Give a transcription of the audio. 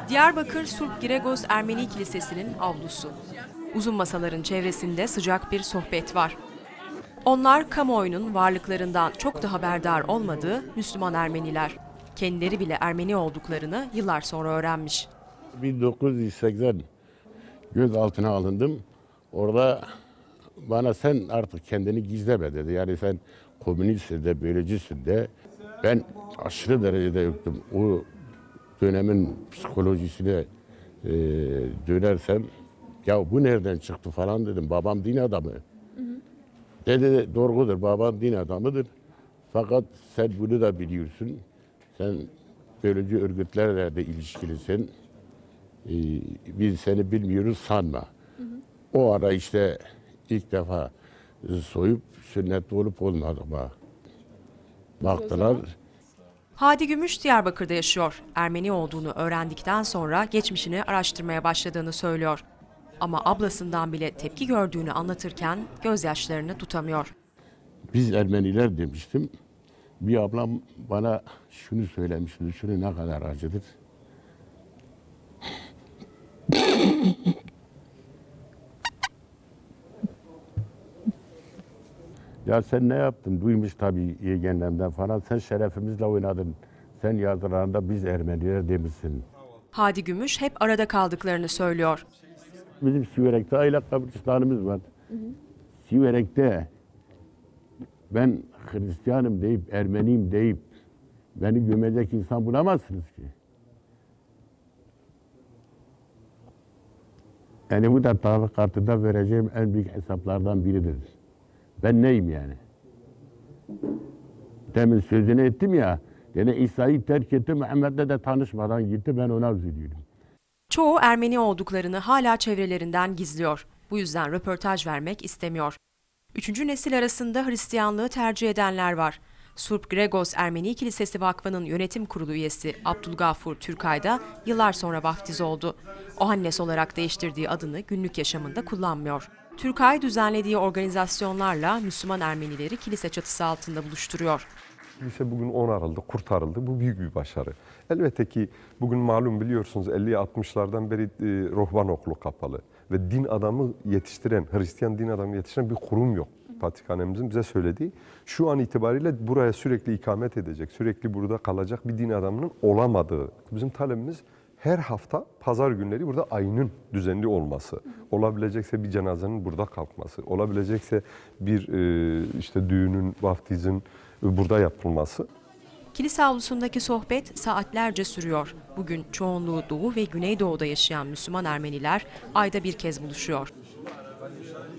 Diyarbakır Surp Giregoz Ermeni Kilisesi'nin avlusu. Uzun masaların çevresinde sıcak bir sohbet var. Onlar kamuoyunun varlıklarından çok da haberdar olmadığı Müslüman Ermeniler. Kendileri bile Ermeni olduklarını yıllar sonra öğrenmiş. 1980 gözaltına alındım. Orada bana sen artık kendini gizleme dedi. Yani sen komünistsin de, böylecisin de. Ben aşırı derecede yoktum. O dönemin psikolojisine dönersem, ya bu nereden çıktı falan dedim. Babam din adamı. Dedi doğrudur, babam din adamıdır. Fakat sen bunu da biliyorsun. Sen böylece örgütlerle de ilişkilisin. Biz seni bilmiyoruz sanma. O ara işte ilk defa soyup sünnetli olup olmadığıma baktılar. Hadi Gümüş Diyarbakır'da yaşıyor. Ermeni olduğunu öğrendikten sonra geçmişini araştırmaya başladığını söylüyor. Ama ablasından bile tepki gördüğünü anlatırken gözyaşlarını tutamıyor. Biz Ermeniler demiştim. Bir ablam bana şunu söylemişti, şunu ne kadar acıdır. Ya sen ne yaptın? Duymuş tabii yeğenlemden falan. Sen şerefimizle oynadın. Sen yazılarında biz Ermeniler demişsin. Hadi Gümüş hep arada kaldıklarını söylüyor. Bizim Siverek'te aile kabristanımız var. Siverek'te ben Hristiyanım deyip, Ermeniyim deyip beni gömecek insan bulamazsınız ki. Yani bu da Tanrı kartında vereceğim en büyük hesaplardan biridir. Ben neyim yani? Demin sözünü ettim ya, yani İsa'yı terk etti, Muhammed'le de tanışmadan gitti, ben ona üzülüyorum. Çoğu Ermeni olduklarını hala çevrelerinden gizliyor. Bu yüzden röportaj vermek istemiyor. Üçüncü nesil arasında Hristiyanlığı tercih edenler var. Surp Gregos Ermeni Kilisesi Vakfı'nın yönetim kurulu üyesi Abdülgafur Türkay da yıllar sonra vaftiz oldu. Ohannes olarak değiştirdiği adını günlük yaşamında kullanmıyor. Türkay düzenlediği organizasyonlarla Müslüman Ermenileri kilise çatısı altında buluşturuyor. Kilise bugün onarıldı, kurtarıldı. Bu büyük bir başarı. Elbette ki bugün malum biliyorsunuz 50-60'lardan beri ruhban okulu kapalı. Ve din adamı yetiştiren, Hristiyan din adamı yetiştiren bir kurum yok. Patrikhanemizin bize söylediği. Şu an itibariyle buraya sürekli ikamet edecek, sürekli burada kalacak bir din adamının olamadığı. Bizim talebimiz her hafta pazar günleri burada ayının düzenli olması. Olabilecekse bir cenazenin burada kalkması. Olabilecekse bir işte düğünün, vaftizin burada yapılması. Kilise avlusundaki sohbet saatlerce sürüyor. Bugün çoğunluğu Doğu ve Güneydoğu'da yaşayan Müslüman Ermeniler ayda bir kez buluşuyor.